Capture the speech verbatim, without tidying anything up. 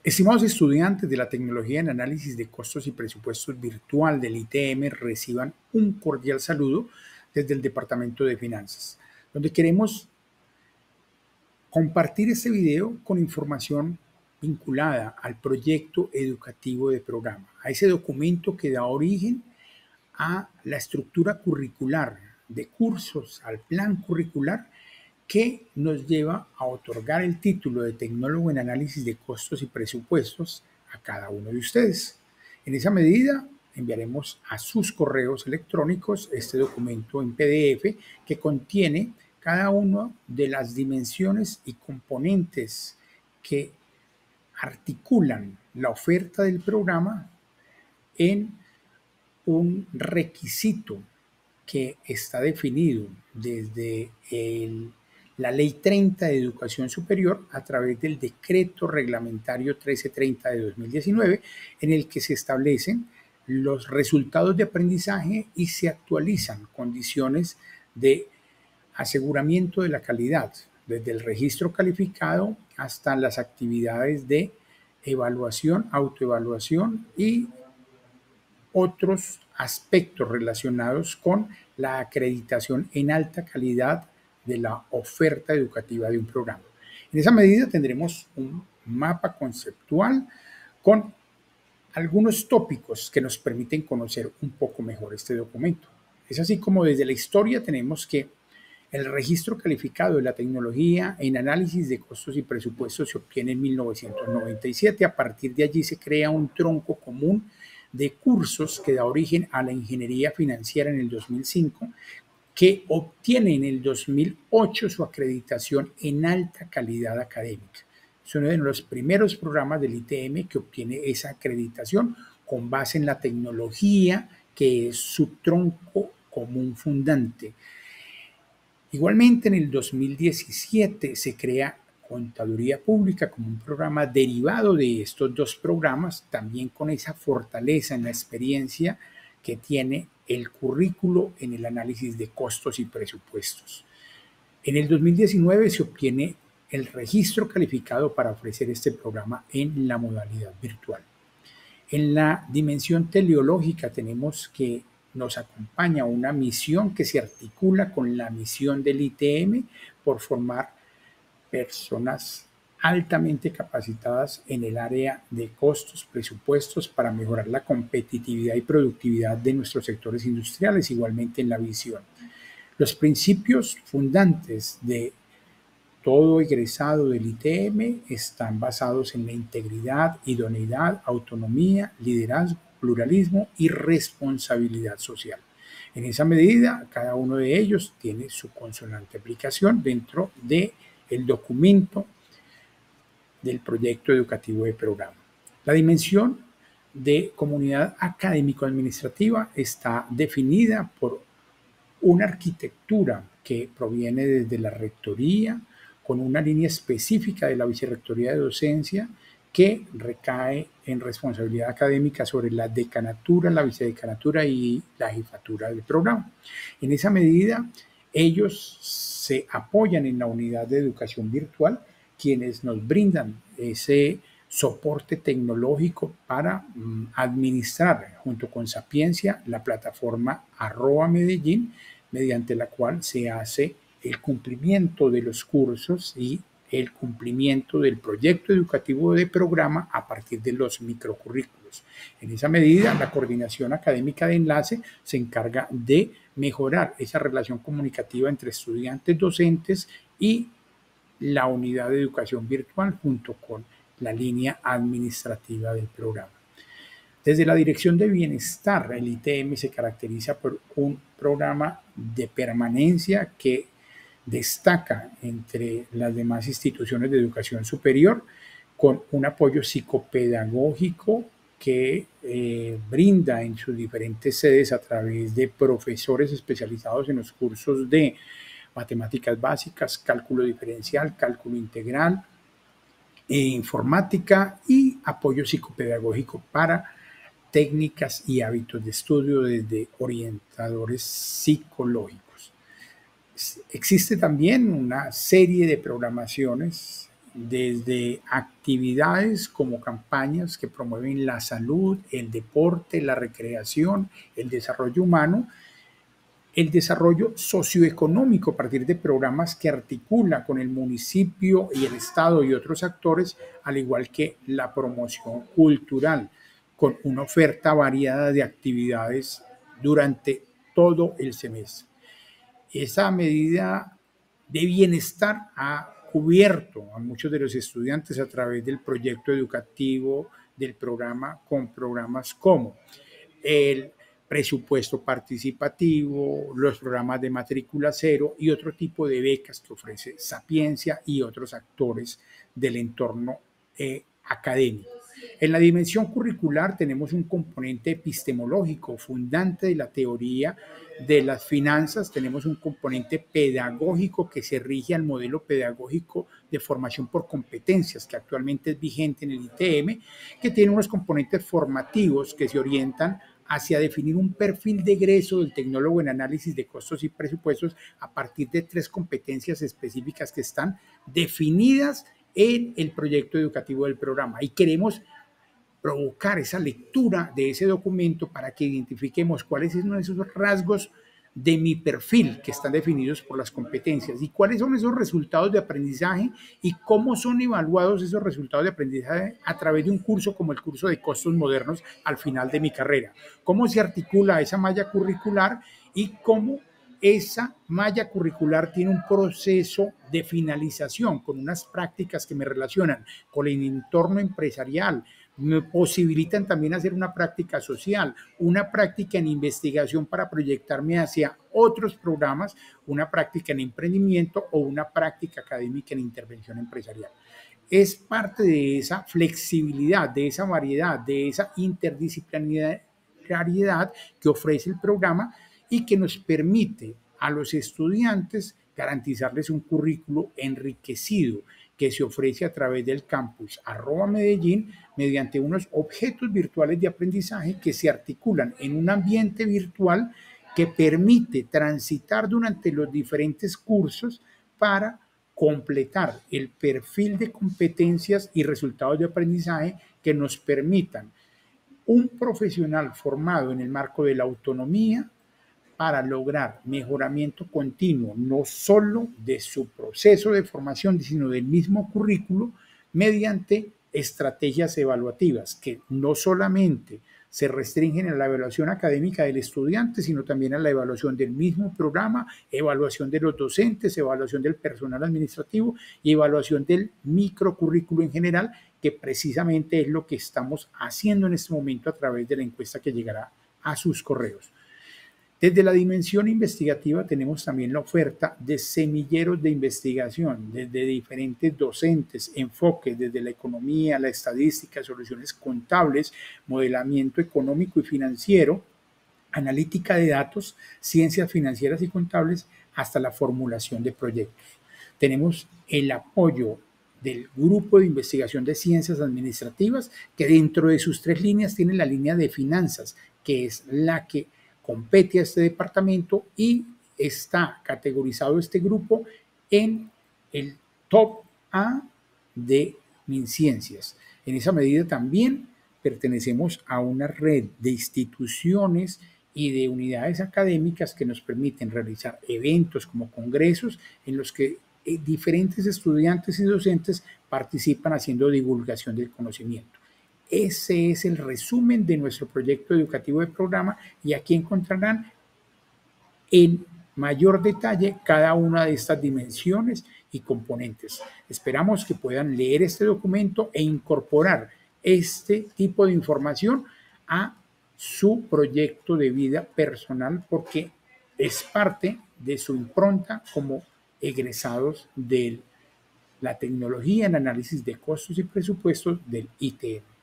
Estimados estudiantes de la tecnología en análisis de costos y presupuestos virtual del I T M, reciban un cordial saludo desde el Departamento de Finanzas, donde queremos compartir este video con información vinculada al proyecto educativo de programa, a ese documento que da origen a la estructura curricular de cursos, al plan curricular que nos lleva a otorgar el título de tecnólogo en análisis de costos y presupuestos a cada uno de ustedes. En esa medida, enviaremos a sus correos electrónicos este documento en P D F que contiene cada una de las dimensiones y componentes que articulan la oferta del programa en un requisito que está definido desde el la Ley treinta de Educación Superior a través del Decreto Reglamentario mil trescientos treinta de dos mil diecinueve, en el que se establecen los resultados de aprendizaje y se actualizan condiciones de aseguramiento de la calidad, desde el registro calificado hasta las actividades de evaluación, autoevaluación y otros aspectos relacionados con la acreditación en alta calidad de la oferta educativa de un programa. En esa medida tendremos un mapa conceptual con algunos tópicos que nos permiten conocer un poco mejor este documento. Es así como desde la historia tenemos que el registro calificado de la tecnología en análisis de costos y presupuestos se obtiene en mil novecientos noventa y siete. A partir de allí se crea un tronco común de cursos que da origen a la ingeniería financiera en el dos mil cinco, que obtiene en el dos mil ocho su acreditación en alta calidad académica. Es uno de los primeros programas del I T M que obtiene esa acreditación con base en la tecnología, que es su tronco común fundante. Igualmente, en el dos mil diecisiete se crea Contaduría Pública como un programa derivado de estos dos programas, también con esa fortaleza en la experiencia que tiene el currículo en el análisis de costos y presupuestos. En el dos mil diecinueve se obtiene el registro calificado para ofrecer este programa en la modalidad virtual. En la dimensión teleológica tenemos que nos acompaña una misión que se articula con la misión del I T M por formar personas altamente capacitadas en el área de costos, presupuestos para mejorar la competitividad y productividad de nuestros sectores industriales, igualmente en la visión. Los principios fundantes de todo egresado del I T M están basados en la integridad, idoneidad, autonomía, liderazgo, pluralismo y responsabilidad social. En esa medida, cada uno de ellos tiene su consonante aplicación dentro del documento del proyecto educativo de programa. La dimensión de comunidad académico-administrativa está definida por una arquitectura que proviene desde la rectoría, con una línea específica de la vicerrectoría de docencia que recae en responsabilidad académica sobre la decanatura, la vicedecanatura y la jefatura del programa. En esa medida, ellos se apoyan en la unidad de educación virtual, quienes nos brindan ese soporte tecnológico para um, administrar junto con Sapiencia la plataforma arroba Medellín, mediante la cual se hace el cumplimiento de los cursos y el cumplimiento del proyecto educativo de programa a partir de los microcurrículos. En esa medida, la coordinación académica de enlace se encarga de mejorar esa relación comunicativa entre estudiantes, docentes y la unidad de educación virtual junto con la línea administrativa del programa. Desde la Dirección de Bienestar, el I T M se caracteriza por un programa de permanencia que destaca entre las demás instituciones de educación superior, con un apoyo psicopedagógico que eh, brinda en sus diferentes sedes a través de profesores especializados en los cursos de matemáticas básicas, cálculo diferencial, cálculo integral, e informática y apoyo psicopedagógico para técnicas y hábitos de estudio desde orientadores psicológicos. Existe también una serie de programaciones desde actividades como campañas que promueven la salud, el deporte, la recreación, el desarrollo humano, el desarrollo socioeconómico a partir de programas que articula con el municipio y el Estado y otros actores, al igual que la promoción cultural, con una oferta variada de actividades durante todo el semestre. Esa medida de bienestar ha cubierto a muchos de los estudiantes a través del proyecto educativo del programa, con programas como el presupuesto participativo, los programas de matrícula cero y otro tipo de becas que ofrece Sapiencia y otros actores del entorno eh, académico. En la dimensión curricular tenemos un componente epistemológico fundante de la teoría de las finanzas, tenemos un componente pedagógico que se rige al modelo pedagógico de formación por competencias que actualmente es vigente en el I T M, que tiene unos componentes formativos que se orientan hacia definir un perfil de egreso del tecnólogo en análisis de costos y presupuestos a partir de tres competencias específicas que están definidas en el proyecto educativo del programa. Y queremos provocar esa lectura de ese documento para que identifiquemos cuáles son esos rasgos de mi perfil que están definidos por las competencias y cuáles son esos resultados de aprendizaje y cómo son evaluados esos resultados de aprendizaje a través de un curso como el curso de costos modernos al final de mi carrera. Cómo se articula esa malla curricular y cómo esa malla curricular tiene un proceso de finalización con unas prácticas que me relacionan con el entorno empresarial, me posibilitan también hacer una práctica social, una práctica en investigación para proyectarme hacia otros programas, una práctica en emprendimiento o una práctica académica en intervención empresarial. Es parte de esa flexibilidad, de esa variedad, de esa interdisciplinariedad que ofrece el programa y que nos permite a los estudiantes garantizarles un currículo enriquecido que se ofrece a través del campus arroba Medellín mediante unos objetos virtuales de aprendizaje que se articulan en un ambiente virtual que permite transitar durante los diferentes cursos para completar el perfil de competencias y resultados de aprendizaje que nos permitan un profesional formado en el marco de la autonomía para lograr mejoramiento continuo, no solo de su proceso de formación, sino del mismo currículo, mediante estrategias evaluativas que no solamente se restringen a la evaluación académica del estudiante, sino también a la evaluación del mismo programa, evaluación de los docentes, evaluación del personal administrativo y evaluación del microcurrículo en general, que precisamente es lo que estamos haciendo en este momento a través de la encuesta que llegará a sus correos. Desde la dimensión investigativa tenemos también la oferta de semilleros de investigación, desde diferentes docentes, enfoques desde la economía, la estadística, soluciones contables, modelamiento económico y financiero, analítica de datos, ciencias financieras y contables, hasta la formulación de proyectos. Tenemos el apoyo del Grupo de Investigación de Ciencias Administrativas, que dentro de sus tres líneas tiene la línea de finanzas, que es la que compete a este departamento y está categorizado este grupo en el top A de MinCiencias. En esa medida también pertenecemos a una red de instituciones y de unidades académicas que nos permiten realizar eventos como congresos en los que diferentes estudiantes y docentes participan haciendo divulgación del conocimiento. Ese es el resumen de nuestro proyecto educativo de programa y aquí encontrarán en mayor detalle cada una de estas dimensiones y componentes. Esperamos que puedan leer este documento e incorporar este tipo de información a su proyecto de vida personal porque es parte de su impronta como egresados de la tecnología en análisis de costos y presupuestos del I T M.